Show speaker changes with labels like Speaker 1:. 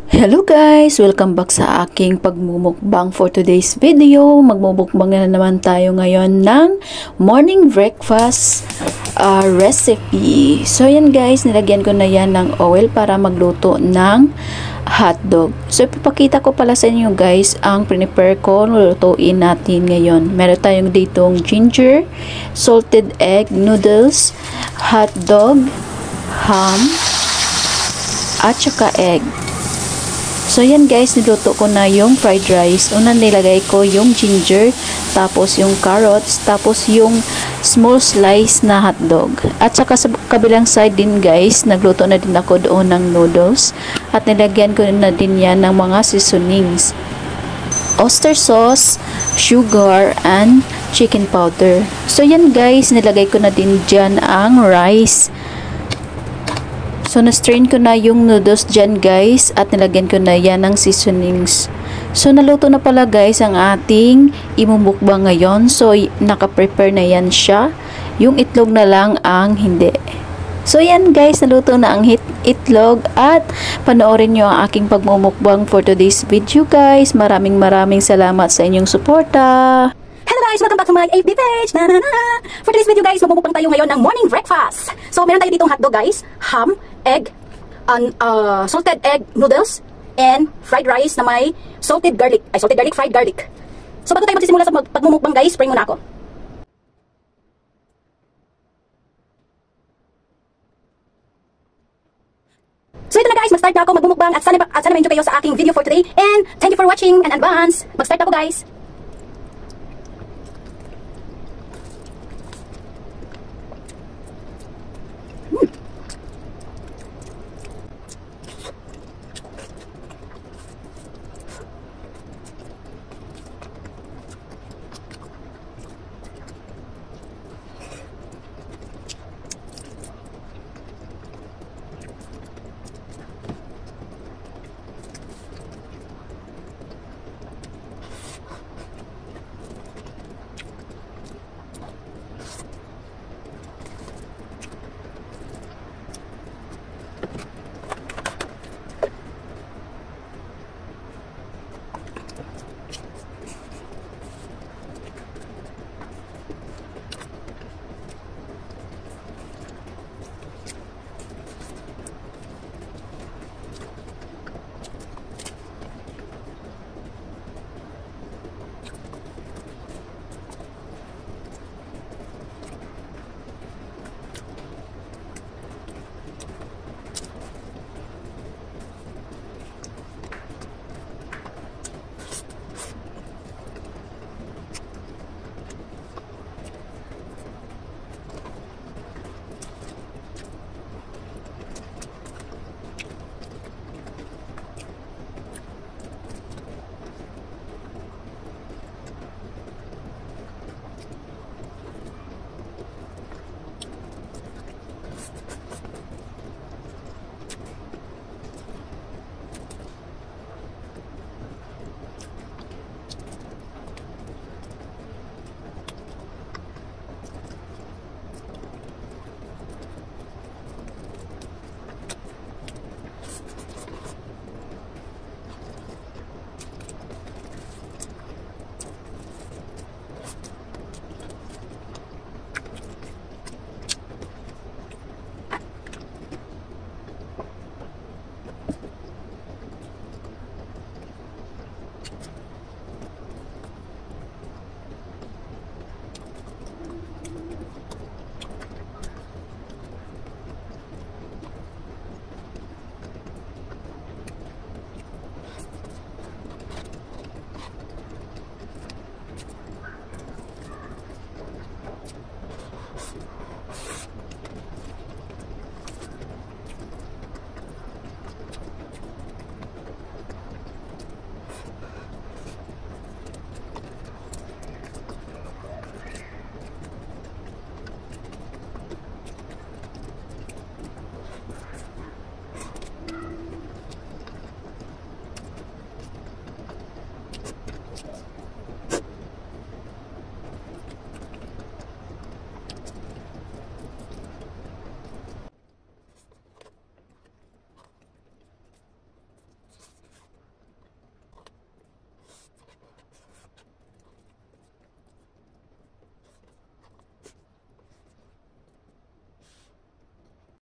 Speaker 1: Hello guys! Welcome back sa aking pagmumukbang for today's video. Magmumukbang na naman tayo ngayon ng morning breakfast recipe. So yan guys, nilagyan ko na yan ng oil para magluto ng hotdog. So ipapakita ko pala sa inyo guys ang prepare ko, lutuin natin ngayon. Meron tayong ditong ginger, salted egg, noodles, hotdog, ham, at saka egg. So yan guys, niluto ko na yung fried rice. Una nilagay ko yung ginger, tapos yung carrots, tapos yung small slice na hotdog. At saka sa kabilang side din guys, nagluto na din ako doon ng noodles. At nilagyan ko na din yan ng mga seasonings. Oyster sauce, sugar, and chicken powder. So yan guys, nilagay ko na din dyan ang rice. So, na-strain ko na yung noodles dyan guys at nilagyan ko na yan ng seasonings. So, naluto na pala guys ang ating imumukbang ngayon. So, naka-prepare na yan siya. Yung itlog na lang ang hindi. So, yan guys, naluto na ang itlog at panoorin nyo ang aking pagmumukbang for today's video guys. Maraming salamat sa inyong suporta.
Speaker 2: Hello guys! Welcome back to my FB page! For today's video guys, magmumukbang tayo ngayon ng morning breakfast. So, meron tayo ditong hotdog guys, ham, egg, salted egg noodles, and fried rice na may salted garlic, fried garlic. So, bago tayo magsisimula sa pagmumukbang guys, pray muna ako. So, ito na guys, mag-start na ako magmumukbang at sana ma-enjoy kayo sa aking video for today. And thank you for watching in advance. Mag-start ako guys.